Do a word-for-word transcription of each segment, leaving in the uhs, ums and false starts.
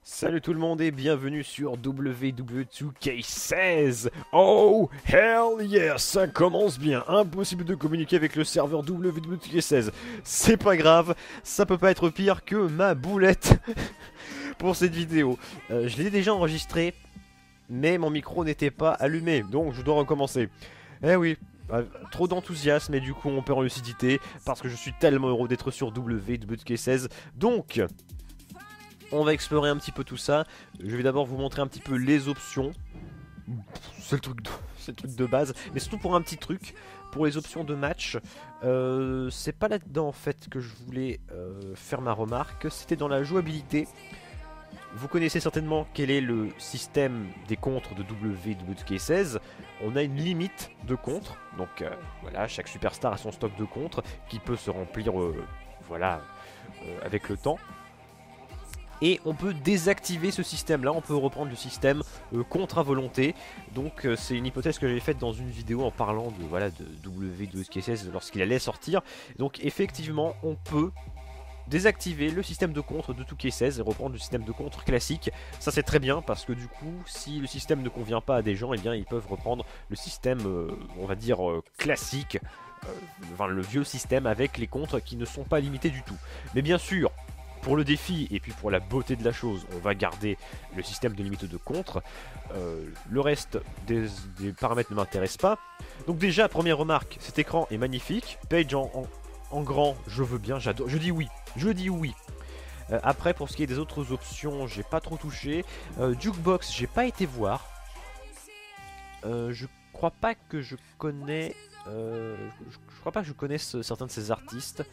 Salut tout le monde et bienvenue sur W W deux K seize. Oh, hell yeah, ça commence bien. Impossible de communiquer avec le serveur W W deux K seize. C'est pas grave, ça peut pas être pire que ma boulette pour cette vidéo. Euh, je l'ai déjà enregistré, mais mon micro n'était pas allumé, donc je dois recommencer. Eh oui, euh, trop d'enthousiasme et du coup on perd en lucidité parce que je suis tellement heureux d'être sur W W deux K seize. Donc... on va explorer un petit peu tout ça. Je vais d'abord vous montrer un petit peu les options. C'est le truc de, c'est le truc de base. Mais surtout pour un petit truc. Pour les options de match. Euh, c'est pas là-dedans en fait que je voulais euh, faire ma remarque. C'était dans la jouabilité. Vous connaissez certainement quel est le système des contres de W W deux K seize. On a une limite de contres. Donc euh, voilà, chaque superstar a son stock de contres qui peut se remplir euh, voilà, euh, avec le temps. Et on peut désactiver ce système là, on peut reprendre le système euh, contre à volonté. Donc euh, c'est une hypothèse que j'avais faite dans une vidéo en parlant de, voilà, de W W deux K seize lorsqu'il allait sortir. Donc effectivement on peut désactiver le système de contre de deux K seize et reprendre le système de contre classique. Ça c'est très bien parce que du coup si le système ne convient pas à des gens, eh bien ils peuvent reprendre le système euh, on va dire euh, classique, euh, enfin le vieux système avec les contres qui ne sont pas limités du tout. Mais bien sûr, pour le défi et puis pour la beauté de la chose, on va garder le système de limite de contre. Euh, le reste des, des paramètres ne m'intéresse pas. Donc déjà, première remarque, cet écran est magnifique. Page en, en, en grand, je veux bien, j'adore. Je dis oui, je dis oui. Euh, après, pour ce qui est des autres options, j'ai pas trop touché. Euh, Jukebox, j'ai pas été voir. Euh, je crois pas que je connais... Euh, je, je crois pas que je connaisse certains de ces artistes.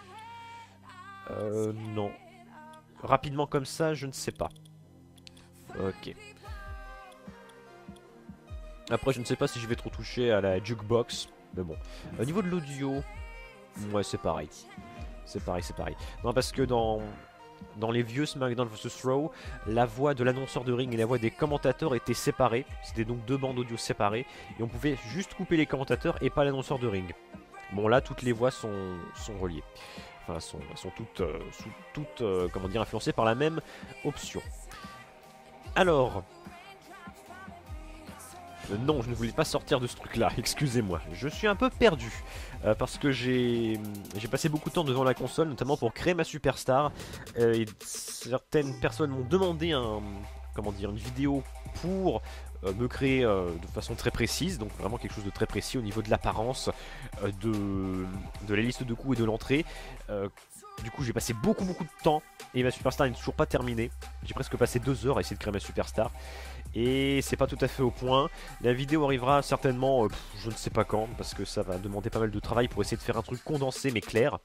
Euh, non. Rapidement comme ça, je ne sais pas. Ok. Après, je ne sais pas si je vais trop toucher à la jukebox. Mais bon. Au niveau de l'audio, ouais, c'est pareil. C'est pareil, c'est pareil. Non, parce que dans, dans les vieux SmackDown versus. Raw, la voix de l'annonceur de ring et la voix des commentateurs étaient séparées. C'était donc deux bandes audio séparées. Et on pouvait juste couper les commentateurs et pas l'annonceur de ring. Bon, là, toutes les voix sont, sont reliées. Enfin, sont, sont toutes, euh, sous, toutes euh, comment dire, influencées par la même option. Alors... Euh, non, je ne voulais pas sortir de ce truc-là, excusez-moi. Je suis un peu perdu, euh, parce que j'ai j'ai passé beaucoup de temps devant la console, notamment pour créer ma superstar. Euh, et certaines personnes m'ont demandé un, comment dire, une vidéo pour... Euh, me créer euh, de façon très précise, donc vraiment quelque chose de très précis au niveau de l'apparence, euh, de, de la liste de coups et de l'entrée. Euh, du coup j'ai passé beaucoup beaucoup de temps et ma superstar n'est toujours pas terminée. J'ai presque passé deux heures à essayer de créer ma superstar et c'est pas tout à fait au point. La vidéo arrivera certainement, euh, pff, je ne sais pas quand, parce que ça va demander pas mal de travail pour essayer de faire un truc condensé mais clair.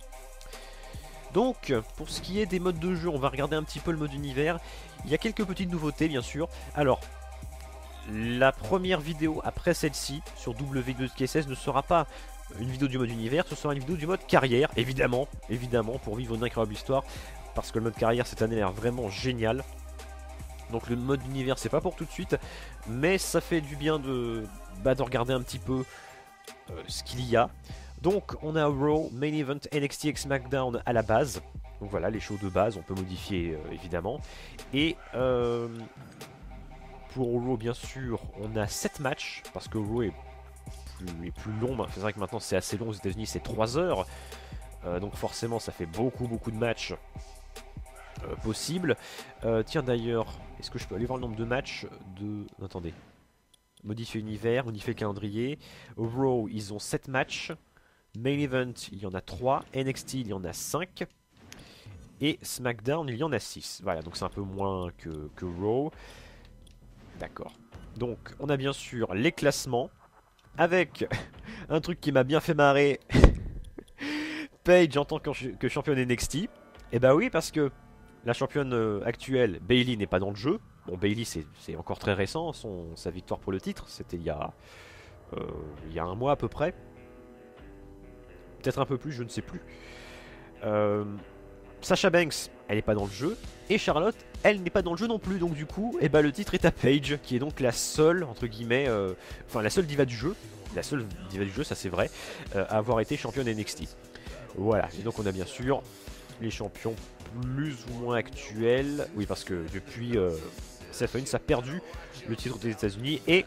Donc, pour ce qui est des modes de jeu, on va regarder un petit peu le mode univers. Il y a quelques petites nouveautés bien sûr. Alors, la première vidéo après celle-ci sur W W deux K seize ne sera pas une vidéo du mode univers, ce sera une vidéo du mode carrière, évidemment, évidemment, pour vivre une incroyable histoire, parce que le mode carrière cette année a l'air vraiment génial. Donc le mode univers c'est pas pour tout de suite, mais ça fait du bien de, bah, de regarder un petit peu euh, ce qu'il y a. Donc on a Raw, Main Event, N X T et SmackDown à la base. Donc voilà, les shows de base, on peut modifier euh, évidemment. Et... Euh, pour Raw, bien sûr, on a sept matchs, parce que Raw est plus, est plus long. C'est vrai que maintenant c'est assez long aux États-Unis, c'est trois heures. Euh, donc forcément, ça fait beaucoup, beaucoup de matchs euh, possibles. Euh, tiens, d'ailleurs, est-ce que je peux aller voir le nombre de matchs de... Attendez. Modifier univers, modifier calendrier. Raw, ils ont sept matchs. Main Event, il y en a trois. N X T, il y en a cinq. Et SmackDown, il y en a six. Voilà, donc c'est un peu moins que, que Raw. D'accord. Donc, on a bien sûr les classements, avec un truc qui m'a bien fait marrer, Paige en tant que championne N X T. Et bah oui, parce que la championne actuelle, Bayley, n'est pas dans le jeu. Bon, Bayley, c'est encore très récent, son, sa victoire pour le titre, c'était il y a, euh, il y a un mois à peu près. Peut-être un peu plus, je ne sais plus. Euh... Sasha Banks, elle n'est pas dans le jeu, et Charlotte, elle n'est pas dans le jeu non plus, donc du coup, eh ben, le titre est à Paige, qui est donc la seule, entre guillemets, euh, enfin la seule diva du jeu, la seule diva du jeu, ça c'est vrai, euh, à avoir été championne N X T. Voilà, et donc on a bien sûr les champions plus ou moins actuel. Oui, parce que depuis euh, Seth Rollins a perdu le titre des États-Unis et,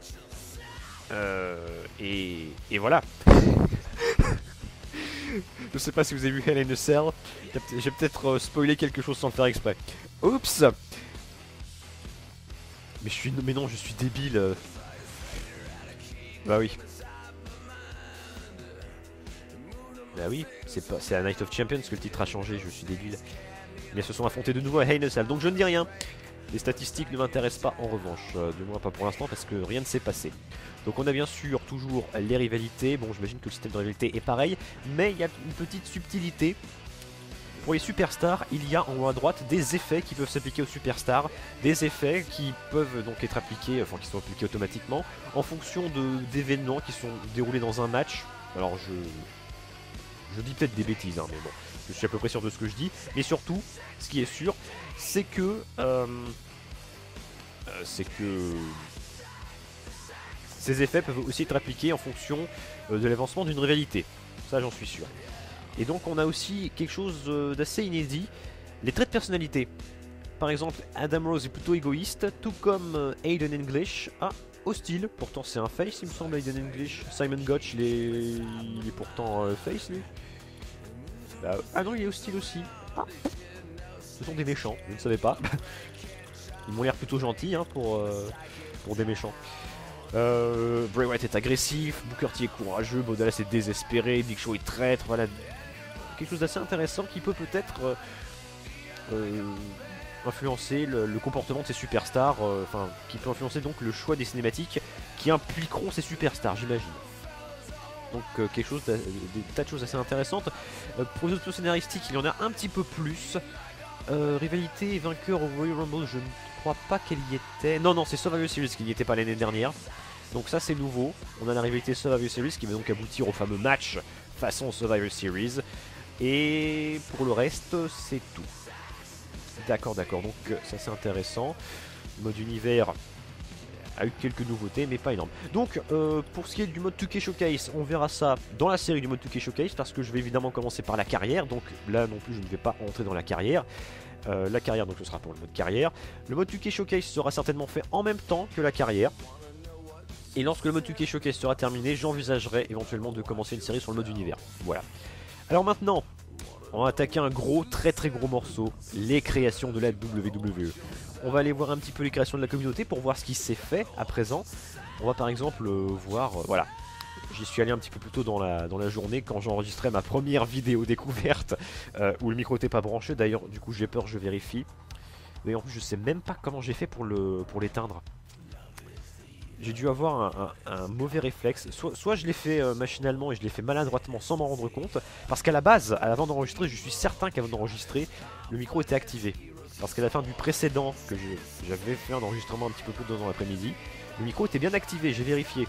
euh, et et voilà. Je sais pas si vous avez vu Hell in a Cell. J'ai peut-être euh, spoilé quelque chose sans le faire exprès. Oups. Mais je suis mais non, je suis débile. euh. Bah oui. Bah oui, c'est pas c'est à Night of Champions que le titre a changé, je suis débile. Mais ils se sont affrontés de nouveau à Hell in a Cell, donc je ne dis rien. Les statistiques ne m'intéressent pas en revanche, euh, du moins pas pour l'instant parce que rien ne s'est passé. Donc on a bien sûr toujours les rivalités, bon j'imagine que le système de rivalité est pareil, mais il y a une petite subtilité. Pour les superstars, il y a en haut à droite des effets qui peuvent s'appliquer aux superstars, des effets qui peuvent donc être appliqués, enfin qui sont appliqués automatiquement, en fonction d'événements qui sont déroulés dans un match. Alors je... Je dis peut-être des bêtises, hein, mais bon, je suis à peu près sûr de ce que je dis. Mais surtout, ce qui est sûr, c'est que... Euh, euh, c'est que... Ces effets peuvent aussi être appliqués en fonction euh, de l'avancement d'une rivalité. Ça, j'en suis sûr. Et donc, on a aussi quelque chose euh, d'assez inédit, les traits de personnalité. Par exemple, Adam Rose est plutôt égoïste, tout comme euh, Aiden English a hostile. Pourtant, c'est un face, il me semble, Aiden English. Simon Gotch, il est, il est pourtant euh, face, lui. Bah, ah non, il est hostile aussi. Ah. Ce sont des méchants, je ne savais pas. Ils m'ont l'air plutôt gentils hein, pour, euh, pour des méchants. Euh, Bray Wyatt est agressif, Booker T est courageux, Bo Dallas est désespéré, Big Show est traître, voilà. Quelque chose d'assez intéressant qui peut peut-être euh, euh, influencer le, le comportement de ces superstars, euh, enfin, qui peut influencer donc le choix des cinématiques qui impliqueront ces superstars, j'imagine. Donc euh, quelque chose, des tas de choses assez intéressantes. Euh, pour les autres scénaristiques, il y en a un petit peu plus. Euh, rivalité et vainqueur au Royal Rumble, je ne crois pas qu'elle y était. Non, non, c'est Survivor Series qui n'y était pas l'année dernière. Donc ça c'est nouveau. On a la rivalité Survivor Series qui va donc aboutir au fameux match façon Survivor Series. Et pour le reste, c'est tout. D'accord, d'accord. Donc ça c'est intéressant. Le mode univers a eu quelques nouveautés, mais pas énormes. Donc, euh, pour ce qui est du mode deux K Showcase, on verra ça dans la série du mode deux K Showcase, parce que je vais évidemment commencer par la carrière. Donc là non plus, je ne vais pas entrer dans la carrière. Euh, la carrière, donc ce sera pour le mode carrière. Le mode deux K Showcase sera certainement fait en même temps que la carrière. Et lorsque le mode deux K Showcase sera terminé, j'envisagerai éventuellement de commencer une série sur le mode univers. Voilà. Alors maintenant, on va attaquer un gros, très très gros morceau, les créations de la W W E. On va aller voir un petit peu les créations de la communauté pour voir ce qui s'est fait à présent. On va par exemple euh, voir, euh, voilà, j'y suis allé un petit peu plus tôt dans la, dans la journée quand j'enregistrais ma première vidéo découverte euh, où le micro n'était pas branché. D'ailleurs, du coup, j'ai peur, je vérifie. Mais en plus, je sais même pas comment j'ai fait pour le pour l'éteindre. J'ai dû avoir un, un, un mauvais réflexe. Soit, soit je l'ai fait euh, machinalement et je l'ai fait maladroitement sans m'en rendre compte. Parce qu'à la base, avant d'enregistrer, je suis certain qu'avant d'enregistrer, le micro était activé. Parce qu'à la fin du précédent, que j'avais fait un enregistrement un petit peu plus tôt dans l'après-midi, le micro était bien activé, j'ai vérifié.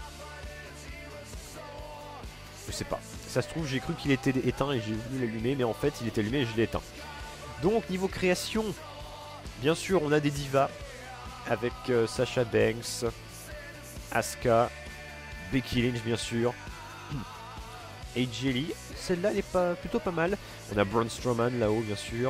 Je sais pas. Ça se trouve, j'ai cru qu'il était éteint et j'ai voulu l'allumer, mais en fait, il était allumé et je l'ai éteint. Donc, niveau création, bien sûr, on a des divas avec euh, Sasha Banks, Asuka, Becky Lynch, bien sûr, et A J Lee. Celle-là, elle est pas, plutôt pas mal. On a Braun Strowman là-haut, bien sûr.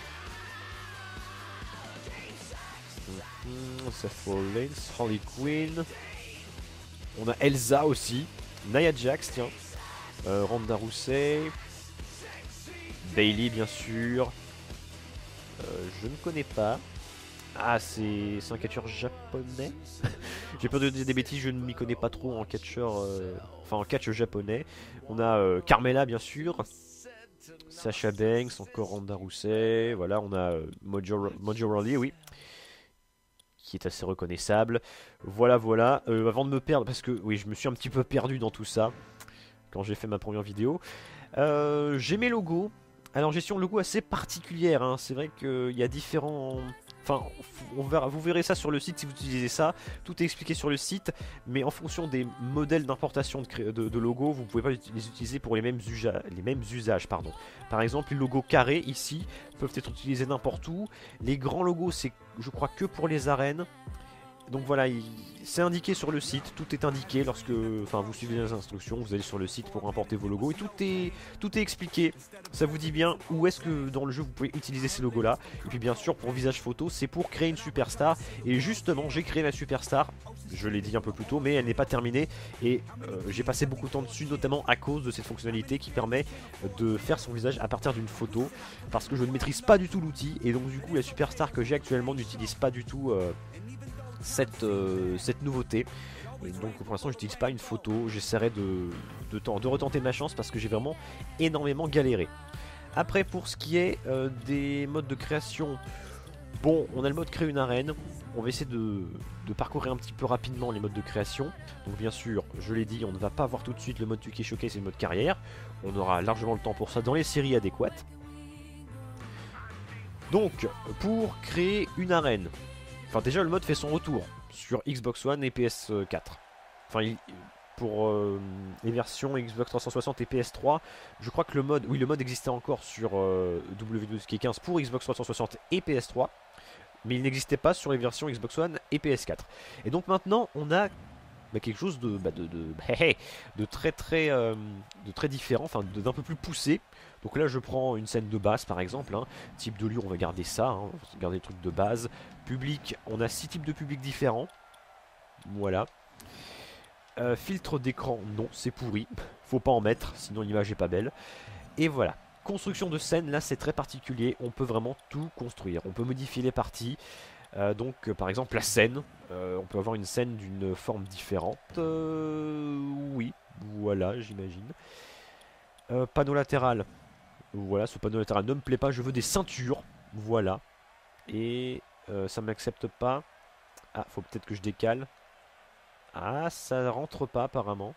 Seth Rollins, Harley Quinn. On a Elsa aussi. Nia Jax, tiens. Euh, Ronda Rousey. Bayley, bien sûr. Euh, je ne connais pas. Ah, c'est un catcheur japonais. J'ai peur de dire des bêtises, je ne m'y connais pas trop en catcheur. Euh, enfin, en catch japonais. On a euh, Carmella, bien sûr. Sasha Banks, encore Ronda Rousey. Voilà, on a euh, Mojo, Mojo Rawley, oui. Qui est assez reconnaissable. Voilà, voilà. Euh, avant de me perdre, parce que oui, je me suis un petit peu perdu dans tout ça quand j'ai fait ma première vidéo. Euh, j'ai mes logos. Alors, gestion de logo assez particulière. Hein. C'est vrai qu'il y a différents. Enfin, on verra, vous verrez ça sur le site si vous utilisez ça. Tout est expliqué sur le site, mais en fonction des modèles d'importation de, de, de logos, vous ne pouvez pas les utiliser pour les mêmes, usa, les mêmes usages. Pardon. Par exemple, les logos carrés ici peuvent être utilisés n'importe où. Les grands logos, c'est, je crois, que pour les arènes. Donc voilà, c'est indiqué sur le site, tout est indiqué lorsque enfin, vous suivez les instructions, vous allez sur le site pour importer vos logos et tout est, tout est expliqué. Ça vous dit bien où est-ce que dans le jeu vous pouvez utiliser ces logos là. Et puis bien sûr pour visage photo, c'est pour créer une superstar. Et justement j'ai créé la superstar, je l'ai dit un peu plus tôt, mais elle n'est pas terminée. Et euh, j'ai passé beaucoup de temps dessus, notamment à cause de cette fonctionnalité qui permet de faire son visage à partir d'une photo. Parce que je ne maîtrise pas du tout l'outil, et donc du coup la superstar que j'ai actuellement n'utilise pas du tout... Euh, Cette, euh, cette nouveauté. Donc pour l'instant j'utilise pas une photo. J'essaierai de, de, de retenter ma chance parce que j'ai vraiment énormément galéré. Après pour ce qui est euh, des modes de création, bon on a le mode créer une arène. On va essayer de, de parcourir un petit peu rapidement les modes de création. Donc bien sûr je l'ai dit, on ne va pas voir tout de suite le mode two K Showcase et le mode carrière. On aura largement le temps pour ça dans les séries adéquates. Donc pour créer une arène, enfin déjà le mode fait son retour sur Xbox One et P S quatre. Enfin il, pour euh, les versions Xbox trois cent soixante et P S trois, je crois que le mode, oui le mode existait encore sur euh, W W E quinze pour Xbox trois cent soixante et P S trois, mais il n'existait pas sur les versions Xbox One et P S quatre. Et donc maintenant on a bah, quelque chose de, bah, de, de, de très très euh, de très différent, enfin d'un peu plus poussé. Donc là je prends une scène de base par exemple, hein. Type de lieu on va garder ça, hein. On va garder les trucs de base. Public, on a six types de publics différents. Voilà. Euh, filtre d'écran, non c'est pourri, faut pas en mettre sinon l'image est pas belle. Et voilà. Construction de scène, là c'est très particulier, on peut vraiment tout construire. On peut modifier les parties. Euh, donc euh, par exemple la scène, euh, on peut avoir une scène d'une forme différente. Euh, oui, voilà j'imagine. Euh, panneau latéral. Voilà, ce panneau latéral ne me plaît pas, je veux des ceintures. Voilà. Et euh, ça ne m'accepte pas. Ah, faut peut-être que je décale. Ah, ça rentre pas apparemment.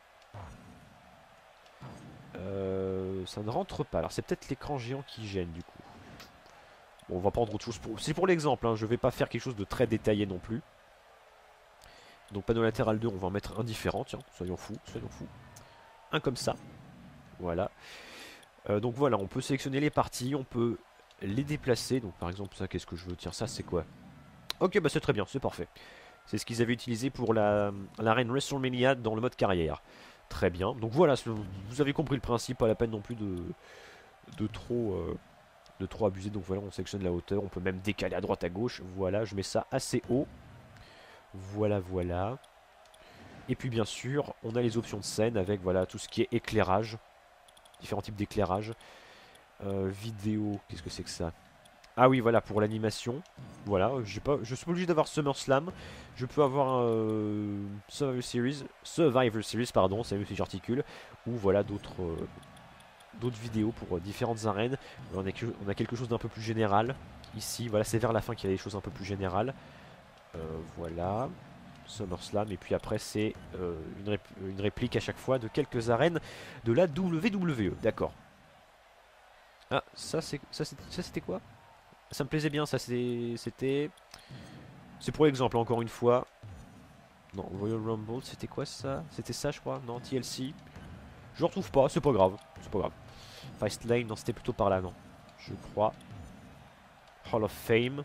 Euh, ça ne rentre pas. Alors c'est peut-être l'écran géant qui gêne du coup. Bon, on va prendre autre chose. Pour... C'est pour l'exemple, hein. Je vais pas faire quelque chose de très détaillé non plus. Donc panneau latéral deux, on va en mettre un différent. Tiens, soyons fous, soyons fous. Un comme ça. Voilà. Euh, donc voilà, on peut sélectionner les parties, on peut les déplacer. Donc par exemple ça, qu'est-ce que je veux? Tiens, ça c'est quoi? Ok, bah c'est très bien, c'est parfait. C'est ce qu'ils avaient utilisé pour la l'arène WrestleMania dans le mode carrière. Très bien. Donc voilà, vous avez compris le principe, pas la peine non plus de, de trop euh, de trop abuser. Donc voilà, on sélectionne la hauteur, on peut même décaler à droite à gauche. Voilà, je mets ça assez haut. Voilà, voilà. Et puis bien sûr, on a les options de scène avec voilà tout ce qui est éclairage. Différents types d'éclairage. Euh, vidéo, qu'est-ce que c'est que ça? Ah oui, voilà, pour l'animation. Voilà, j'ai pas, je suis pas obligé d'avoir SummerSlam. Je peux avoir euh, Survivor Series, Survivor Series, pardon, c'est mieux si j'articule. Ou voilà, d'autres euh, d'autres vidéos pour euh, différentes arènes. On a, on a quelque chose d'un peu plus général. Ici, voilà, c'est vers la fin qu'il y a des choses un peu plus générales. Euh, voilà. SummerSlam, et puis après c'est euh, une, rép une réplique à chaque fois de quelques arènes de la W W E, d'accord. Ah, ça c'est ça c'était quoi? Ça me plaisait bien, ça c'était... C'est pour l'exemple, encore une fois. Non, Royal Rumble, c'était quoi ça? C'était ça je crois, non, T L C. Je le retrouve pas, c'est pas grave, c'est pas grave. Fastlane, non c'était plutôt par là, non. Je crois. Hall of Fame.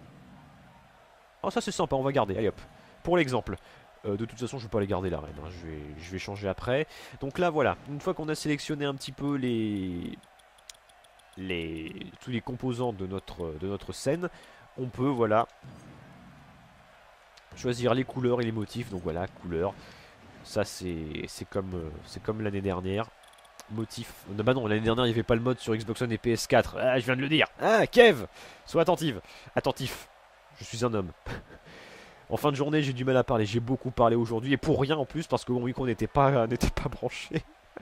Oh ça c'est sympa, on va garder, allez hop. Pour l'exemple, euh, de toute façon je ne vais pas les garder la reine, hein. je, vais, je vais changer après. Donc là voilà, une fois qu'on a sélectionné un petit peu les, les tous les composants de notre, de notre scène, on peut voilà choisir les couleurs et les motifs. Donc voilà, couleurs, ça c'est comme, euh, c'est comme l'année dernière. Motif, non, bah non l'année dernière il n'y avait pas le mode sur Xbox One et P S quatre, ah je viens de le dire. Ah Kev, sois attentive, attentif, je suis un homme. En fin de journée, j'ai du mal à parler. J'ai beaucoup parlé aujourd'hui. Et pour rien en plus, parce que bon, oui, qu'on n'était pas, n'était pas branché.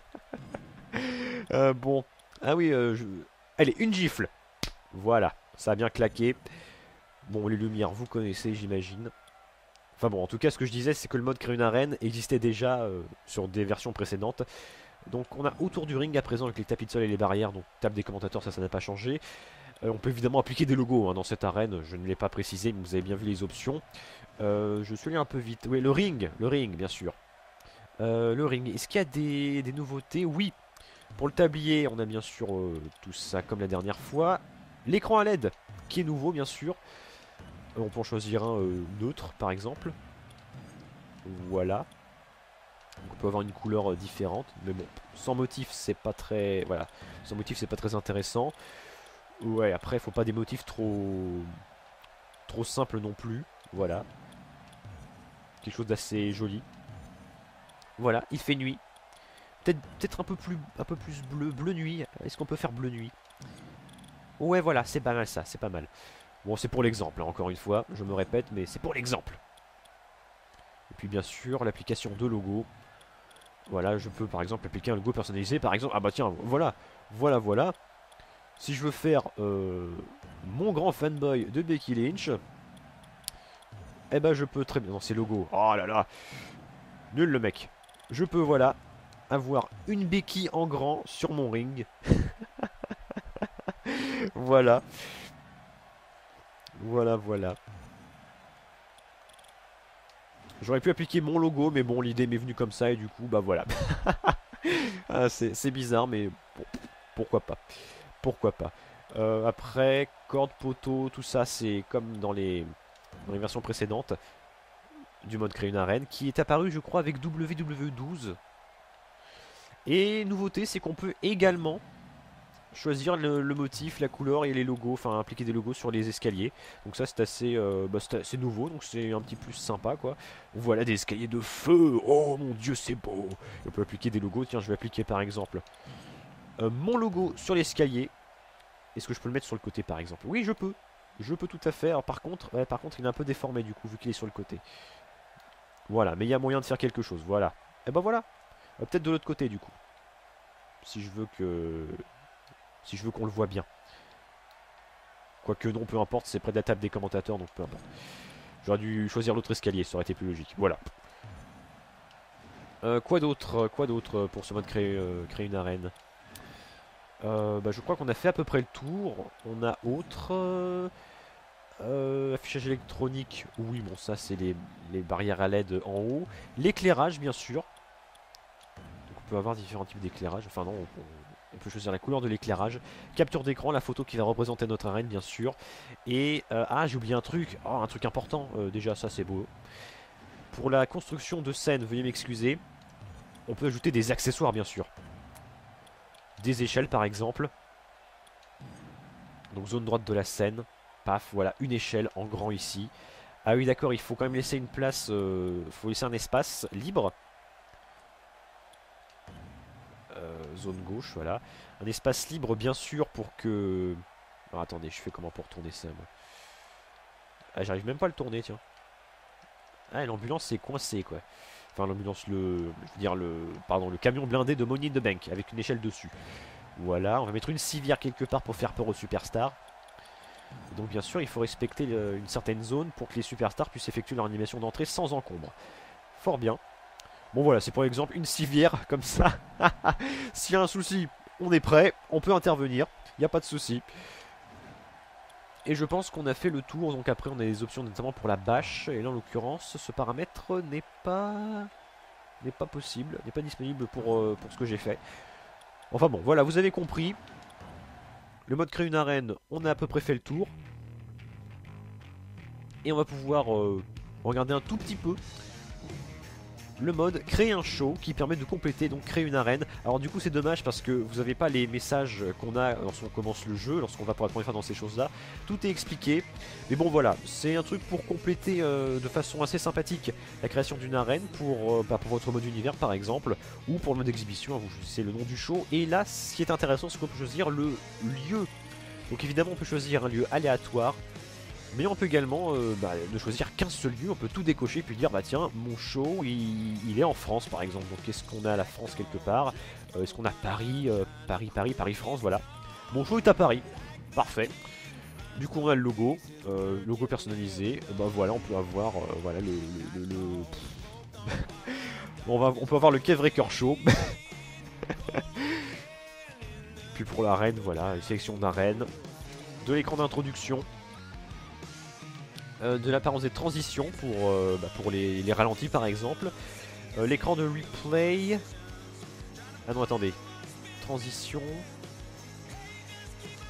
euh, bon. Ah oui, euh, je... allez, une gifle. Voilà, ça a bien claqué. Bon, les lumières, vous connaissez, j'imagine. Enfin bon, en tout cas, ce que je disais, c'est que le mode créer une arène existait déjà euh, sur des versions précédentes. Donc, on a autour du ring à présent avec les tapis de sol et les barrières. Donc, table des commentateurs, ça, ça n'a pas changé. Euh, on peut évidemment appliquer des logos hein, dans cette arène. Je ne l'ai pas précisé, mais vous avez bien vu les options. Euh, je suis allé un peu vite. Oui, le ring, le ring, bien sûr. Euh, le ring. Est-ce qu'il y a des, des nouveautés? Oui. Pour le tablier, on a bien sûr euh, tout ça comme la dernière fois. L'écran à L E D, qui est nouveau, bien sûr. On peut en choisir un euh, neutre par exemple. Voilà. Donc on peut avoir une couleur euh, différente. Mais bon, sans motif c'est pas très... Voilà. Sans motif c'est pas très intéressant. Ouais, après faut pas des motifs trop... Trop simples non plus. Voilà. Quelque chose d'assez joli. Voilà, il fait nuit. Peut-être peut-être un peu plus un peu plus bleu, bleu nuit. Est-ce qu'on peut faire bleu nuit? Ouais, voilà, c'est pas mal ça, c'est pas mal. Bon, c'est pour l'exemple, hein, encore une fois, je me répète, mais c'est pour l'exemple. Et puis bien sûr, l'application de logo. Voilà, je peux par exemple appliquer un logo personnalisé, par exemple. Ah bah tiens, voilà, voilà, voilà. Si je veux faire euh, mon grand fanboy de Becky Lynch, eh ben je peux très bien. Non, c'est logo. Oh là là, nul le mec. Je peux, voilà, avoir une béquille en grand sur mon ring. Voilà. Voilà, voilà. J'aurais pu appliquer mon logo, mais bon, l'idée m'est venue comme ça, et du coup, bah voilà. Ah, c'est bizarre, mais bon, pourquoi pas. Pourquoi pas. Euh, après, corde, poteau, tout ça, c'est comme dans les, dans les versions précédentes du mode créer une arène, qui est apparu, je crois, avec W W douze. Et nouveauté, c'est qu'on peut également choisir le, le motif, la couleur et les logos, enfin appliquer des logos sur les escaliers. Donc ça c'est assez, euh, bah, assez nouveau, donc c'est un petit plus sympa quoi. Voilà des escaliers de feu, oh mon dieu c'est beau. On peut appliquer des logos, tiens je vais appliquer par exemple euh, mon logo sur l'escalier. Est-ce que je peux le mettre sur le côté par exemple? Oui je peux, je peux tout à fait. Alors par contre, ouais, par contre il est un peu déformé du coup vu qu'il est sur le côté. Voilà, mais il y a moyen de faire quelque chose, voilà. Et ben voilà, euh, peut-être de l'autre côté du coup. Si je veux que... Si je veux qu'on le voit bien. Quoique non, peu importe, c'est près de la table des commentateurs, donc peu importe. J'aurais dû choisir l'autre escalier, ça aurait été plus logique. Voilà. Euh, quoi d'autre Quoi d'autre pour ce mode créer, euh, créer une arène euh, bah, je crois qu'on a fait à peu près le tour. On a autre... Euh, euh, affichage électronique. Oui, bon, ça, c'est les, les barrières à L E D en haut. L'éclairage, bien sûr. Donc on peut avoir différents types d'éclairage. Enfin non, on, on On peut choisir la couleur de l'éclairage. Capture d'écran, la photo qui va représenter notre arène, bien sûr. Et, euh, ah, j'ai oublié un truc. Oh, un truc important. Euh, déjà, ça, c'est beau. Pour la construction de scène, veuillez m'excuser. On peut ajouter des accessoires, bien sûr. Des échelles, par exemple. Donc, zone droite de la scène. Paf, voilà, une échelle en grand ici. Ah oui, d'accord, il faut quand même laisser une place. Il euh, faut laisser un espace libre. Euh, zone gauche, voilà. Un espace libre, bien sûr, pour que... Alors, attendez, je fais comment pour tourner ça, moi. Ah, j'arrive même pas à le tourner, tiens. Ah, l'ambulance, c'est coincé, quoi. Enfin, l'ambulance, le... Je veux dire, le... Pardon, le camion blindé de Money in the Bank, avec une échelle dessus. Voilà, on va mettre une civière quelque part pour faire peur aux superstars. Et donc, bien sûr, il faut respecter le... une certaine zone pour que les superstars puissent effectuer leur animation d'entrée sans encombre. Fort bien. Bon voilà, c'est pour exemple une civière comme ça. S'il y a un souci, on est prêt, on peut intervenir, il n'y a pas de souci. Et je pense qu'on a fait le tour, donc après on a des options notamment pour la bâche. Et là en l'occurrence, ce paramètre n'est pas n'est pas possible, n'est pas disponible pour, euh, pour ce que j'ai fait. Enfin bon, voilà, vous avez compris. Le mode créer une arène, on a à peu près fait le tour. Et on va pouvoir euh, regarder un tout petit peu le mode créer un show qui permet de compléter, donc créer une arène. Alors du coup c'est dommage parce que vous n'avez pas les messages qu'on a lorsqu'on commence le jeu, lorsqu'on va pour la première fois dans ces choses là. Tout est expliqué, mais bon voilà, c'est un truc pour compléter euh, de façon assez sympathique la création d'une arène pour, euh, bah, pour votre mode univers par exemple, ou pour le mode exhibition, vous choisissez le nom du show. Et là ce qui est intéressant c'est qu'on peut choisir le lieu. Donc évidemment on peut choisir un lieu aléatoire, mais on peut également euh, bah, ne choisir qu'un seul lieu, on peut tout décocher puis dire bah tiens mon show il, il est en France par exemple. Donc est-ce qu'on a à la France quelque part, euh, est-ce qu'on a Paris, euh, Paris, Paris, Paris, France, voilà. Mon show est à Paris, parfait. Du coup on a le logo, euh, logo personnalisé, bah voilà on peut avoir euh, voilà le... le, le, le... on, va, on peut avoir le Kev Wrecker Show. Puis pour l'arène, voilà, une sélection d'arène, de l'écran d'introduction. Euh, de l'apparence des transitions pour, euh, bah pour les, les ralentis par exemple. Euh, L'écran de replay. Ah non attendez. Transition.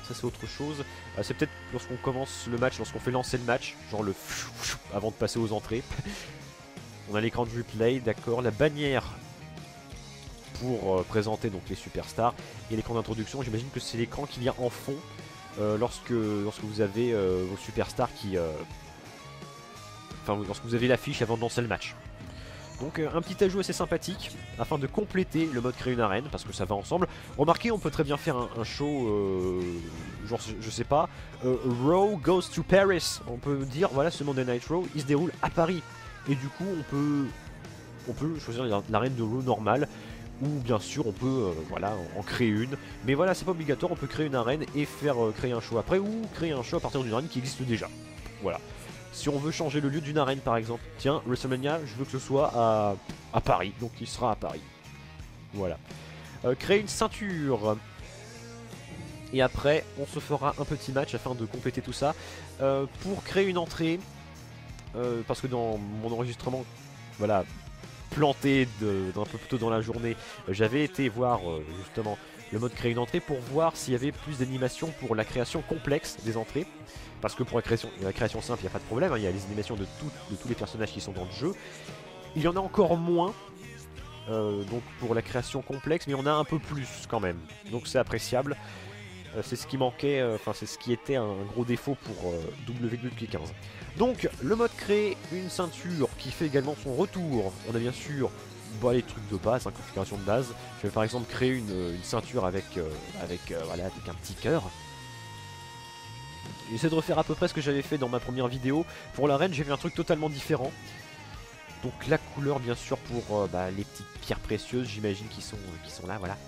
ça c'est autre chose. Euh, c'est peut-être lorsqu'on commence le match, lorsqu'on fait lancer le match, genre le avant de passer aux entrées. On a l'écran de replay, d'accord. La bannière pour euh, présenter donc les superstars. Et l'écran d'introduction, j'imagine que c'est l'écran qu'il y a en fond euh, lorsque, lorsque vous avez euh, vos superstars qui... Euh... Enfin, lorsque vous avez l'affiche avant de lancer le match. Donc euh, un petit ajout assez sympathique afin de compléter le mode créer une arène parce que ça va ensemble. Remarquez, on peut très bien faire un, un show, euh, genre je sais pas, euh, Raw goes to Paris. On peut dire voilà, ce Monday Night Raw il se déroule à Paris et du coup on peut on peut choisir l'arène de Raw normale ou bien sûr on peut euh, voilà en, en créer une. Mais voilà, c'est pas obligatoire, on peut créer une arène et faire euh, créer un show après ou créer un show à partir d'une arène qui existe déjà. Voilà. Si on veut changer le lieu d'une arène par exemple, tiens, WrestleMania, je veux que ce soit à, à Paris, donc il sera à Paris. Voilà. Euh, créer une ceinture. Et après, on se fera un petit match afin de compléter tout ça. Euh, pour créer une entrée, euh, parce que dans mon enregistrement, voilà, planté d'un peu plus tôt dans la journée, euh, j'avais été voir euh, justement le mode créer une entrée pour voir s'il y avait plus d'animation pour la création complexe des entrées. Parce que pour la création, la création simple, il n'y a pas de problème, hein, il y a les animations de, tout, de tous les personnages qui sont dans le jeu. Il y en a encore moins euh, donc pour la création complexe, mais on a un peu plus quand même. Donc c'est appréciable. Euh, c'est ce qui manquait, enfin euh, c'est ce qui était un gros défaut pour euh, W W E quinze. Donc le mode créer une ceinture qui fait également son retour. On a bien sûr bah, les trucs de base, hein, configuration de base. Je vais par exemple créer une, une ceinture avec, euh, avec, euh, voilà, avec un petit cœur. J'essaie de refaire à peu près ce que j'avais fait dans ma première vidéo. Pour l'arène, j'ai vu un truc totalement différent. Donc la couleur, bien sûr, pour euh, bah, les petites pierres précieuses, j'imagine, qui sont, qui sont là, voilà.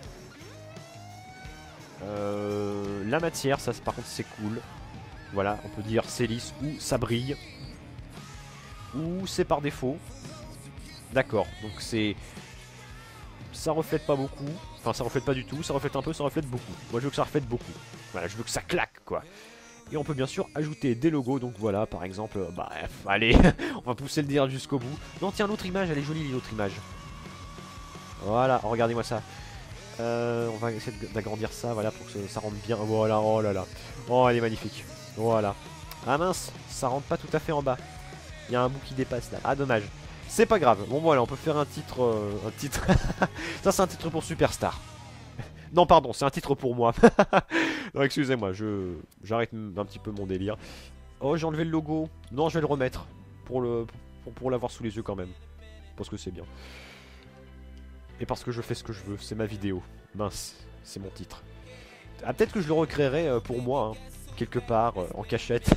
Euh, la matière, ça par contre c'est cool. Voilà, on peut dire c'est lisse ou ça brille. Ou c'est par défaut. D'accord, donc c'est... Ça reflète pas beaucoup. Enfin, ça reflète pas du tout, ça reflète un peu, ça reflète beaucoup. Moi je veux que ça reflète beaucoup. Voilà, je veux que ça claque, quoi. Et on peut bien sûr ajouter des logos, donc voilà, par exemple, euh, bah, allez, on va pousser le dire jusqu'au bout. Non, tiens, l'autre image, elle est jolie, l'autre image. Voilà, regardez-moi ça. Euh, on va essayer d'agrandir ça, voilà, pour que ça rentre bien. Voilà, oh là là. Oh, elle est magnifique. Voilà. Ah mince, ça rentre pas tout à fait en bas. Il y a un bout qui dépasse là. Ah, dommage. C'est pas grave. Bon, voilà, on peut faire un titre... Euh, un titre... ça, c'est un titre pour Superstar. Non, pardon, c'est un titre pour moi. Non, excusez-moi, je j'arrête un petit peu mon délire. Oh, j'ai enlevé le logo. Non, je vais le remettre. Pour le pour, pour l'avoir sous les yeux quand même. Parce que c'est bien. Et parce que je fais ce que je veux. C'est ma vidéo. Mince, c'est mon titre. Ah, peut-être que je le recréerai euh, pour moi, hein, quelque part, euh, en cachette.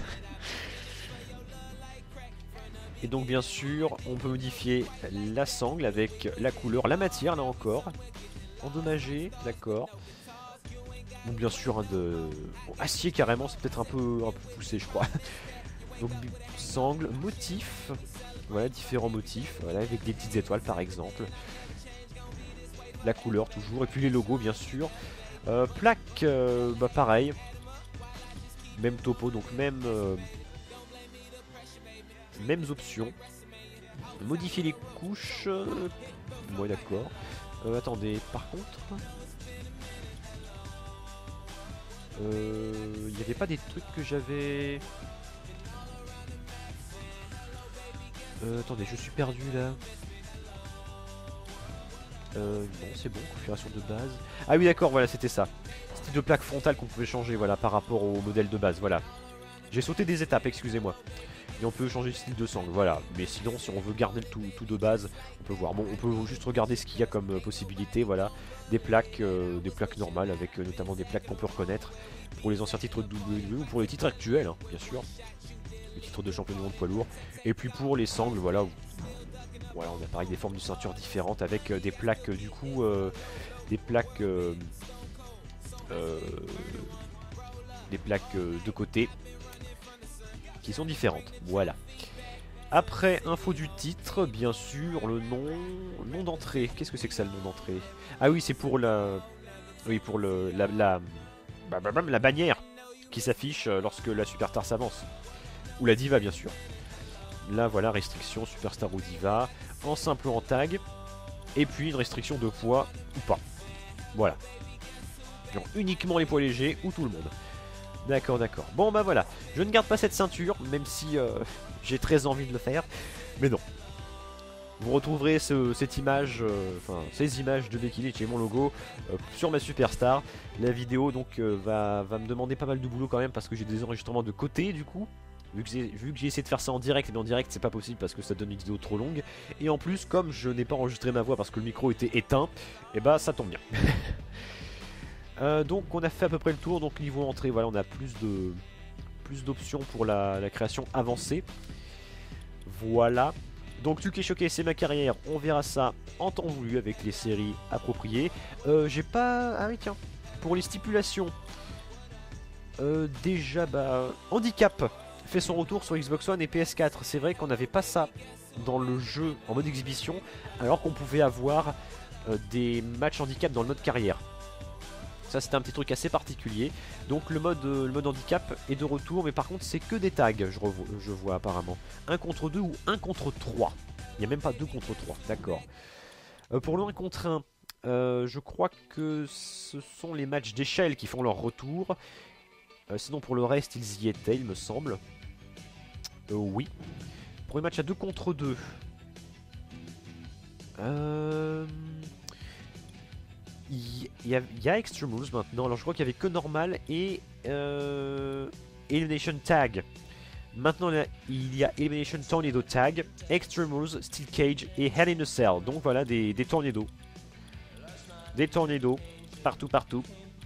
Et donc, bien sûr, on peut modifier la sangle avec la couleur, la matière, là encore. Endommagé, d'accord. Ou bien sûr un de... Bon, acier carrément, c'est peut-être un peu, un peu poussé je crois. Donc sangle, motif. Voilà, différents motifs, voilà, avec des petites étoiles par exemple. La couleur toujours, et puis les logos bien sûr. Euh, plaque, euh, bah pareil. Même topo, donc même... Euh, mêmes options. Modifier les couches. Euh, ouais d'accord. Euh, attendez, par contre... Il euh, n'y avait pas des trucs que j'avais... Euh, attendez, je suis perdu là. Euh, non, c'est bon, configuration de base. Ah oui, d'accord, voilà, c'était ça. C'était de plaque frontale qu'on pouvait changer, voilà, par rapport au modèle de base, voilà. J'ai sauté des étapes, excusez-moi. Et on peut changer le style de sangle, voilà. Mais sinon, si on veut garder le tout, tout de base, on peut voir. Bon, on peut juste regarder ce qu'il y a comme euh, possibilité, voilà. Des plaques, euh, des plaques normales, avec euh, notamment des plaques qu'on peut reconnaître. Pour les anciens titres de W W E, ou pour les titres actuels, hein, bien sûr. Les titres de champion du monde poids lourd. Et puis pour les sangles, voilà. Où... Voilà, on a pareil des formes de ceinture différentes, avec euh, des plaques, euh, du coup, euh, des plaques... Euh, euh, des plaques euh, de côté. Qui sont différentes, voilà. Après, info du titre, bien sûr, le nom, nom d'entrée. Qu'est-ce que c'est que ça, le nom d'entrée? Ah oui, c'est pour la, oui, pour le, la, la, la bannière qui s'affiche lorsque la Superstar s'avance, ou la Diva, bien sûr. Là, voilà, restriction Superstar ou Diva, en simple ou en tag, et puis une restriction de poids ou pas. Voilà. Genre uniquement les poids légers ou tout le monde. D'accord, d'accord. Bon bah voilà, je ne garde pas cette ceinture, même si euh, j'ai très envie de le faire. Mais non. Vous retrouverez ce, cette image, euh, enfin ces images de Becky Lynch et mon logo euh, sur ma Superstar. La vidéo donc euh, va, va me demander pas mal de boulot quand même parce que j'ai des enregistrements de côté du coup. Vu que j'ai essayé de faire ça en direct, et en direct c'est pas possible parce que ça donne une vidéo trop longue. Et en plus, comme je n'ai pas enregistré ma voix parce que le micro était éteint, et bah ça tombe bien. euh, donc on a fait à peu près le tour, donc niveau entrée, voilà, on a plus de plus d'options pour la, la création avancée. Voilà. Donc Tuke Choqué, c'est ma carrière, on verra ça en temps voulu avec les séries appropriées. Euh, j'ai pas... Ah oui tiens, pour les stipulations, euh, déjà bah... Handicap fait son retour sur Xbox One et P S quatre. C'est vrai qu'on n'avait pas ça dans le jeu en mode exhibition, alors qu'on pouvait avoir euh, des matchs handicap dans le mode carrière. Ça c'était un petit truc assez particulier. Donc le mode, euh, le mode handicap est de retour, mais par contre c'est que des tags, je, je vois apparemment. un contre deux ou un contre trois. Il n'y a même pas deux contre trois, d'accord. Euh, pour le un contre un, euh, je crois que ce sont les matchs d'échelle qui font leur retour. Euh, sinon pour le reste ils y étaient il me semble. Euh, oui. Pour les matchs à deux contre deux. Euh... Il y, a, il y a Extreme Rules maintenant. Alors je crois qu'il n'y avait que normal et euh, Elimination Tag. Maintenant il y a Elimination Tornado Tag, Extreme Rules, Steel Cage et Hell in a Cell. Donc voilà des, des tornados. Des tornados partout partout.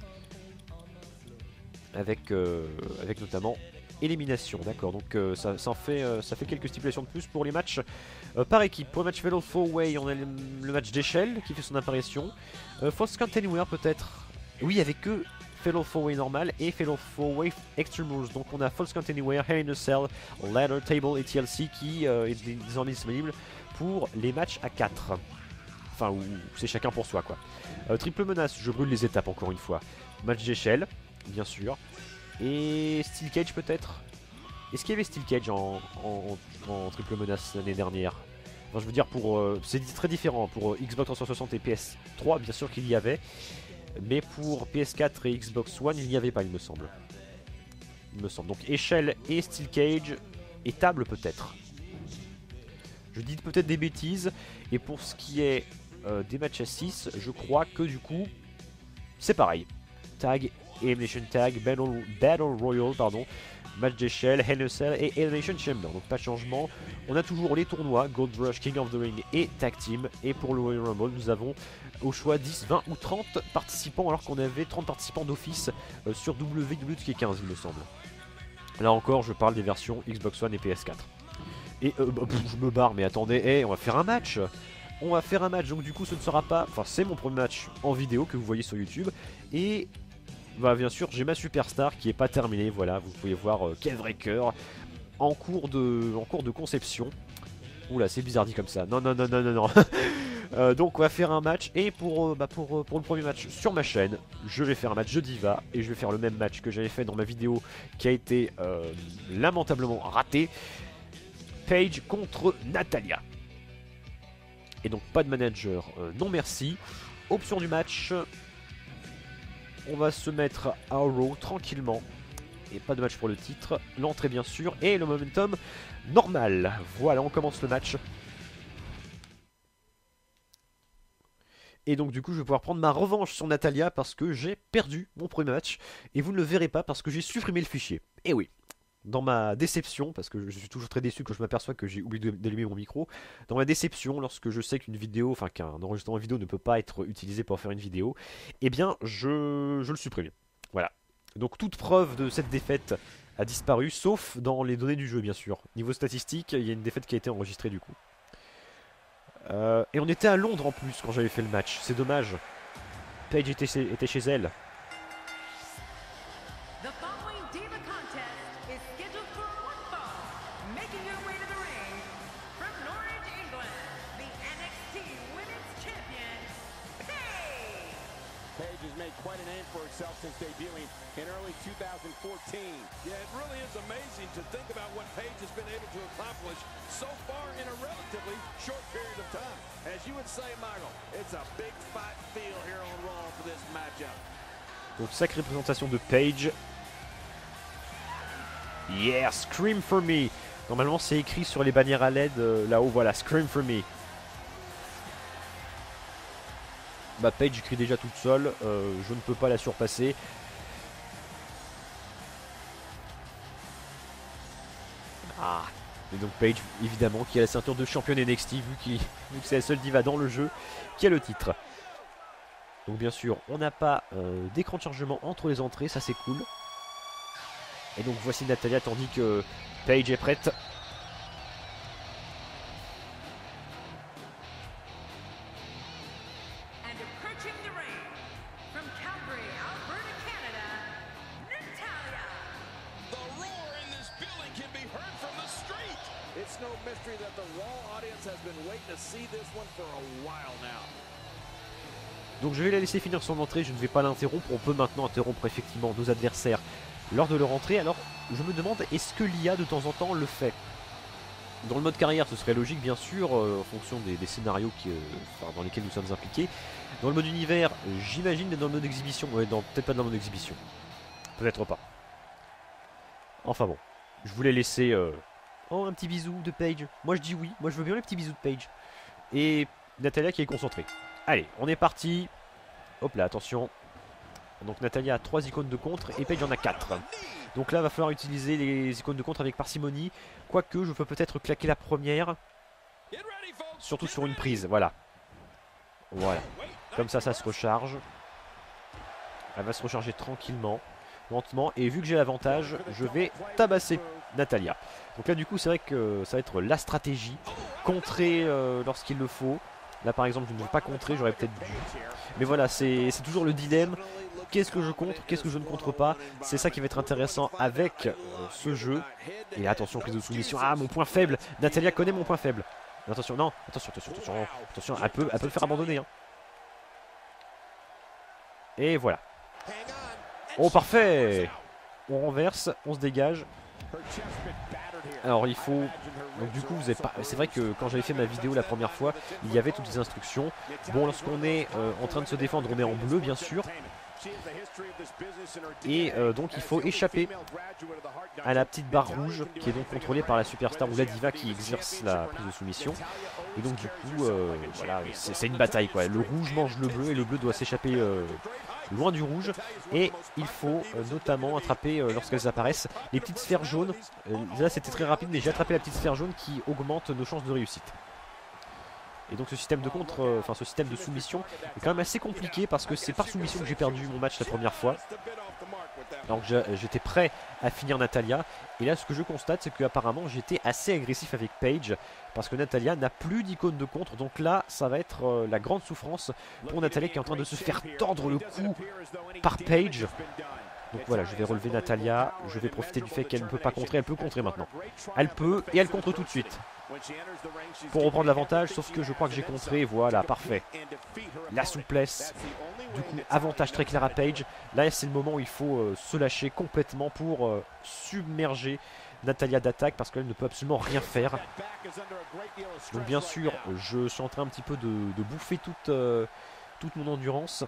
Avec, euh, avec notamment élimination. D'accord, donc euh, ça, ça, en fait, euh, ça fait quelques stipulations de plus pour les matchs euh, par équipe. Pour le match Fatal four way, on a le, le match d'échelle qui fait son apparition. Euh, False Count Anywhere peut-être. Oui, avec que Fatal four way normal et Fatal four way Extreme Rules. Donc on a False Count Anywhere, Hell in a Cell, Ladder, Table et T L C qui euh, est désormais disponible pour les matchs à quatre. Enfin, où c'est chacun pour soi quoi. Euh, triple menace, je brûle les étapes encore une fois. Match d'échelle, bien sûr. Et Steel Cage peut-être. Est-ce qu'il y avait Steel Cage en, en, en triple menace l'année dernière? Enfin je veux dire pour... Euh, c'est très différent. Pour Xbox trois cent soixante et P S trois bien sûr qu'il y avait. Mais pour P S quatre et Xbox One il n'y avait pas il me semble. Il me semble. Donc échelle et Steel Cage et table peut-être. Je dis peut-être des bêtises. Et pour ce qui est euh, des matchs à six, je crois que du coup c'est pareil. Tag, Elimination Tag, Battle, Battle Royale, pardon, match d'échelle, Hell in a Cell et Elimination Chamber. Donc pas de changement. On a toujours les tournois, Gold Rush, King of the Ring et Tag Team. Et pour le Royal Rumble, nous avons au choix dix, vingt ou trente participants, alors qu'on avait trente participants d'office euh, sur W W deux K quinze, il me semble. Là encore, je parle des versions Xbox One et P S quatre. Et euh, bah, pff, je me barre, mais attendez, hey, on va faire un match. On va faire un match, donc du coup ce ne sera pas... Enfin c'est mon premier match en vidéo que vous voyez sur YouTube. Et bah, bien sûr j'ai ma Superstar qui n'est pas terminée, voilà, vous pouvez voir euh, Kev Raker en cours de, en cours de conception. Oula c'est bizarre dit comme ça, non non non non non non. euh, Donc on va faire un match et pour, euh, bah, pour, euh, pour le premier match sur ma chaîne, je vais faire un match de Diva. Et je vais faire le même match que j'avais fait dans ma vidéo qui a été euh, lamentablement raté. Paige contre Natalia. Et donc pas de manager, euh, non merci. Option du match, on va se mettre à Raw tranquillement. Et pas de match pour le titre, l'entrée bien sûr, et le momentum normal. Voilà, on commence le match. Et donc du coup je vais pouvoir prendre ma revanche sur Natalia parce que j'ai perdu mon premier match. Et vous ne le verrez pas parce que j'ai supprimé le fichier. Et oui. Dans ma déception, parce que je suis toujours très déçu quand je m'aperçois que j'ai oublié d'allumer mon micro, dans ma déception, lorsque je sais qu'une vidéo, enfin qu'un enregistrement vidéo ne peut pas être utilisé pour faire une vidéo, eh bien je, je le supprime. Voilà. Donc toute preuve de cette défaite a disparu, sauf dans les données du jeu bien sûr. Niveau statistique, il y a une défaite qui a été enregistrée du coup. Euh, et on était à Londres en plus quand j'avais fait le match, c'est dommage. Paige était chez, était chez elle. Quite a name for herself since debuting in early two thousand fourteen. Yeah, it really is amazing to think about what Paige has been able to accomplish so far in a relatively short period of time. As you would say, Michael, it's a big fight feel here on Raw for this matchup. Donc sacrée présentation de Paige. Yeah, scream for me. Normalement c'est écrit sur les bannières à L E D euh, là-haut, voilà, scream for me. Bah Paige écrit déjà toute seule, euh, je ne peux pas la surpasser. Ah, et donc Paige évidemment qui a la ceinture de championne N X T vu, qu'il, vu que c'est la seule diva dans le jeu qui a le titre. Donc bien sûr on n'a pas euh, d'écran de chargement entre les entrées, ça c'est cool. Et donc voici Natalya tandis que Paige est prête. It's no mystery that the Raw audience has been waiting to see this one for a while now. Donc je vais la laisser finir son entrée, je ne vais pas l'interrompre. On peut maintenant interrompre effectivement nos adversaires lors de leur entrée. Alors je me demande, est-ce que l'I A de temps en temps le fait? Dans le mode carrière ce serait logique bien sûr, euh, en fonction des, des scénarios qui, euh, enfin, dans lesquels nous sommes impliqués. Dans le mode univers, j'imagine, mais dans le mode exhibition, ouais, peut-être pas dans le mode exhibition. Peut-être pas. Enfin bon, je voulais laisser... Euh... Oh, un petit bisou de Paige. Moi je dis oui, moi je veux bien les petits bisous de Paige. Et Natalya qui est concentrée. Allez, on est parti. Hop là, attention. Donc Natalya a trois icônes de contre et Paige en a quatre. Donc là, va falloir utiliser les icônes de contre avec parcimonie. Quoique, je peux peut-être claquer la première. Surtout sur une prise, voilà. Voilà. Comme ça, ça se recharge. Elle va se recharger tranquillement, lentement. Et vu que j'ai l'avantage, je vais tabasser Natalya. Donc là, du coup, c'est vrai que ça va être la stratégie. Contrer euh, lorsqu'il le faut. Là par exemple je ne veux pas contrer, j'aurais peut-être dû. Mais voilà, c'est toujours le dilemme. Qu'est-ce que je contre, qu'est-ce que je ne contre pas? C'est ça qui va être intéressant avec euh, ce jeu. Et attention, prise de soumission. Ah, mon point faible. Natalya connaît mon point faible. Mais attention, non, attention, attention, attention. Attention, elle peut, elle peut le faire abandonner. Hein. Et voilà. Oh, parfait. On renverse, on se dégage. Alors il faut... Donc du coup vous avez pas... C'est vrai que quand j'avais fait ma vidéo la première fois, il y avait toutes les instructions. Bon, lorsqu'on est euh, en train de se défendre, on est en bleu bien sûr. Et euh, donc il faut échapper à la petite barre rouge qui est donc contrôlée par la superstar ou la diva qui exerce la prise de soumission. Et donc du coup euh, voilà, c'est une bataille quoi. Le rouge mange le bleu et le bleu doit s'échapper euh, loin du rouge. Et il faut euh, notamment attraper euh, lorsqu'elles apparaissent les petites sphères jaunes. euh, Là c'était très rapide mais j'ai attrapé la petite sphère jaune qui augmente nos chances de réussite. Et donc ce système de contre, euh, enfin ce système de soumission est quand même assez compliqué parce que c'est par soumission que j'ai perdu mon match la première fois. Donc j'étais prêt à finir Natalya. Et là ce que je constate c'est qu'apparemment j'étais assez agressif avec Paige. Parce que Natalya n'a plus d'icône de contre. Donc là ça va être euh, la grande souffrance pour Natalya qui est en train de se faire tordre le cou par Paige. Donc voilà, je vais relever Natalya. Je vais profiter du fait qu'elle ne peut pas contrer. Elle peut contrer maintenant. Elle peut et elle contre tout de suite. Pour reprendre l'avantage, sauf que je crois que j'ai contré. Voilà, parfait. La souplesse. Du coup, avantage très clair à Paige. Là, c'est le moment où il faut euh, se lâcher complètement pour euh, submerger Natalya d'attaque parce qu'elle ne peut absolument rien faire. Donc bien sûr, je suis en train un petit peu de, de bouffer toute, euh, toute mon endurance.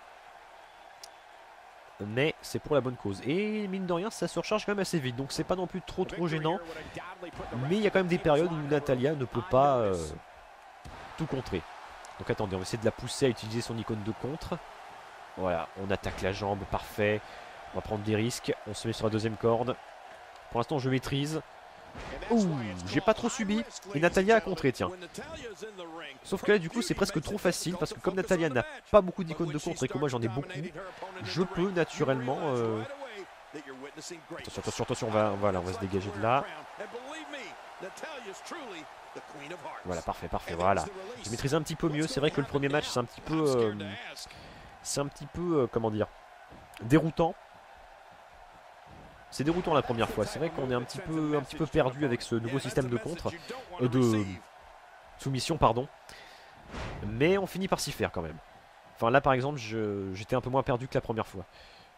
Mais c'est pour la bonne cause. Et mine de rien, ça se recharge quand même assez vite. Donc c'est pas non plus trop trop gênant. Mais il y a quand même des périodes où Natalya ne peut pas euh, tout contrer. Donc attendez, on va essayer de la pousser à utiliser son icône de contre. Voilà, on attaque la jambe, parfait. On va prendre des risques. On se met sur la deuxième corde. Pour l'instant, je maîtrise. Ouh, j'ai pas trop subi. Et Natalya a contré, tiens. Sauf que là, du coup, c'est presque trop facile. Parce que comme Natalya n'a pas beaucoup d'icônes de contre et que moi j'en ai beaucoup, je peux naturellement... Euh... Attention, attention, attention, on va, voilà, on va se dégager de là. Voilà, parfait, parfait, voilà. Je maîtrise un petit peu mieux. C'est vrai que le premier match, c'est un petit peu... Euh... C'est un petit peu, euh, comment dire, déroutant. C'est déroutant la première fois, c'est vrai qu'on est un petit peu un petit peu perdu avec ce nouveau système de contre, euh, de soumission pardon. Mais on finit par s'y faire quand même. Enfin là par exemple j'étais un peu moins perdu que la première fois.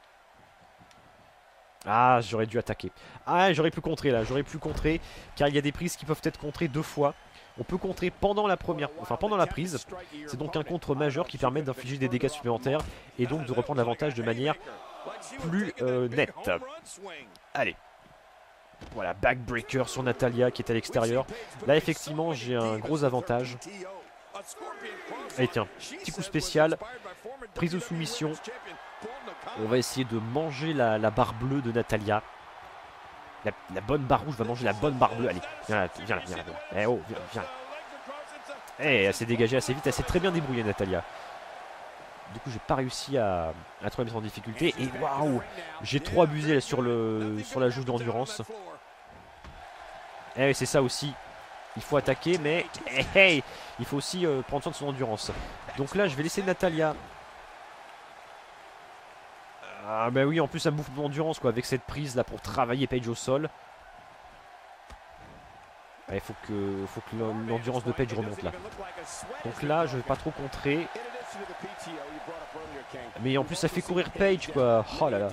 Ah j'aurais dû attaquer. Ah j'aurais pu contrer là, j'aurais pu contrer car il y a des prises qui peuvent être contrées deux fois. On peut contrer pendant la première, enfin pendant la prise. C'est donc un contre majeur qui permet d'infliger des dégâts supplémentaires et donc de reprendre l'avantage de manière plus euh, nette. Allez. Voilà, backbreaker sur Natalya qui est à l'extérieur. Là, effectivement, j'ai un gros avantage. Allez, tiens, petit coup spécial. Prise de soumission. On va essayer de manger la, la barre bleue de Natalya. La, la bonne barre rouge va manger la bonne barre bleue. Allez, viens là, viens là, viens là. Eh oh, viens, viens. Eh, elle s'est dégagée assez vite, elle s'est très bien débrouillée, Natalya. Du coup, j'ai pas réussi à, à trop mettre en difficulté. Et waouh, j'ai trop abusé là, sur, le, sur la jauge d'endurance. Eh, c'est ça aussi. Il faut attaquer, mais hey, hey, il faut aussi euh, prendre soin de son endurance. Donc là, je vais laisser Natalya. Ah bah oui, en plus ça me bouffe mon endurance quoi, avec cette prise là pour travailler Paige au sol. Il faut que, faut que l'endurance de Paige remonte là. Donc là, je vais pas trop contrer. Mais en plus ça fait courir Paige quoi. Oh là là.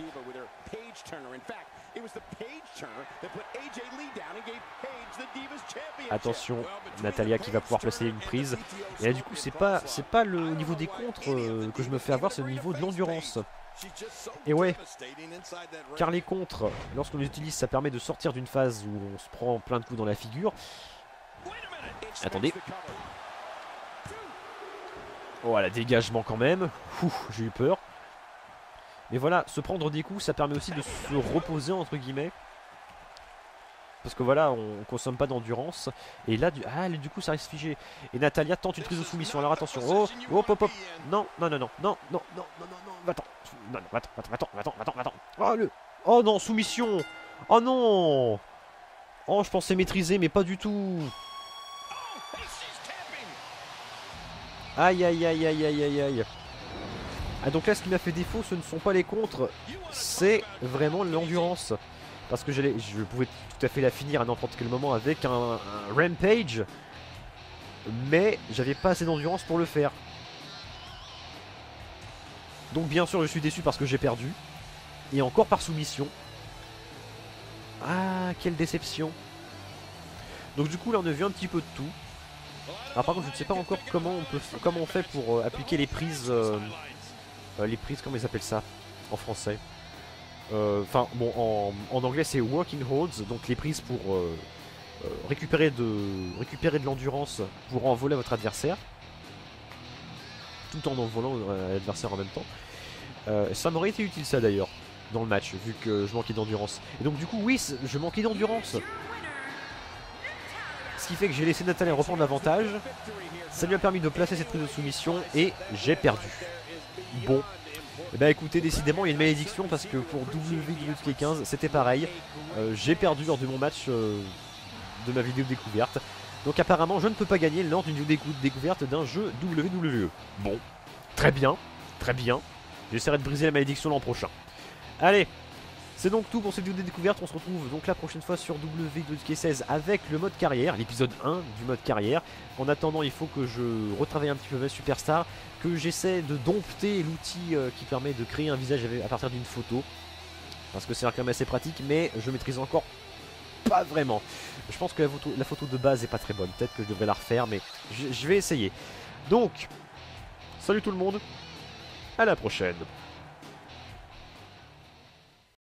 Attention, Natalya qui va pouvoir placer une prise. Et là du coup c'est pas, c'est pas le niveau des contres euh, que je me fais avoir, c'est le niveau de l'endurance. Et ouais, car les contres, lorsqu'on les utilise, ça permet de sortir d'une phase où on se prend plein de coups dans la figure. Attendez. Voilà, dégagement quand même. J'ai eu peur. Mais voilà, se prendre des coups, ça permet aussi de se reposer entre guillemets. Parce que voilà, on consomme pas d'endurance. Et là, du, ah, du coup, ça reste figé. Et Natalya tente une prise de soumission. Alors attention. Oh, hop, hop, hop. Non, non, non, non, non, non, non, non, non, non. Attends. Non, non, attends, attends, attends, attends, attends. Oh, le... oh non, soumission. Oh non. Oh, je pensais maîtriser, mais pas du tout. Aïe, aïe, aïe, aïe, aïe, aïe, aïe. Ah, donc là, ce qui m'a fait défaut, ce ne sont pas les contres. C'est vraiment l'endurance. Parce que je pouvais tout à fait la finir à n'importe quel moment avec un, un rampage. Mais j'avais pas assez d'endurance pour le faire. Donc bien sûr je suis déçu parce que j'ai perdu. Et encore par soumission. Ah quelle déception. Donc du coup là on a vu un petit peu de tout. Alors par contre je ne sais pas encore comment on, peut, comment on fait pour euh, appliquer les prises. Euh, euh, les prises, comment ils appellent ça en français. Enfin euh, bon en, en anglais c'est walking holds, donc les prises pour euh, euh, récupérer de récupérer de l'endurance pour envoler votre adversaire tout en envolant euh, l'adversaire en même temps. Euh, ça m'aurait été utile ça d'ailleurs dans le match vu que je manquais d'endurance. Et donc du coup oui je manquais d'endurance. Ce qui fait que j'ai laissé Natalya reprendre l'avantage. Ça lui a permis de placer cette prise de soumission et j'ai perdu. Bon. Et bah écoutez, décidément il y a une malédiction parce que pour W W two K quinze c'était pareil. Euh, j'ai perdu lors de mon match euh, de ma vidéo découverte. Donc apparemment je ne peux pas gagner lors d'une vidéo découverte d'un jeu W W E. Bon, très bien, très bien. J'essaierai de briser la malédiction l'an prochain. Allez, c'est donc tout pour cette vidéo de découverte. On se retrouve donc la prochaine fois sur W W two K seize avec le mode carrière, l'épisode un du mode carrière. En attendant, il faut que je retravaille un petit peu ma superstar, que j'essaie de dompter l'outil euh, qui permet de créer un visage à partir d'une photo. Parce que c'est quand même assez pratique, mais je maîtrise encore pas vraiment. Je pense que la photo, la photo de base est pas très bonne. Peut-être que je devrais la refaire, mais je, je vais essayer. Donc, salut tout le monde, à la prochaine.